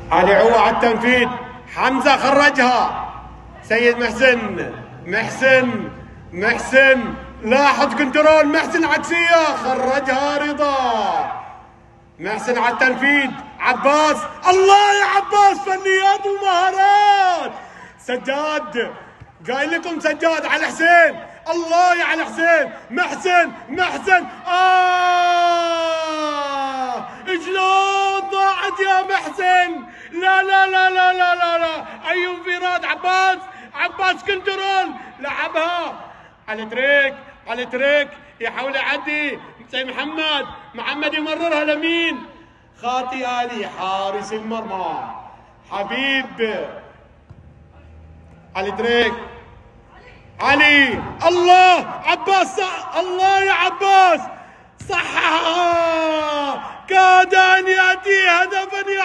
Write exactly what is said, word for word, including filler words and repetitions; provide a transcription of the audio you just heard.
علي عوة على التنفيذ. حمزة خرجها. سيد محسن محسن محسن لاحظ كنترول. محسن عكسية خرجها رضا. محسن على التنفيذ. عباس. الله يا عباس فنيات ومهارات. سجاد قايل لكم سجاد على حسين. الله يا على حسين. محسن محسن آه شلون ضاعت يا محسن. لا لا لا لا لا لا لا أي انفراد. عباس عباس كنترول لعبها على تريك على تريك يحاول يعدي سيد محمد. محمد يمررها لمين؟ خاطي علي حارس المرمى حبيب. علي تريك علي. الله عباس صح. الله يا عباس صحها. كاد ان ياتي هدفا.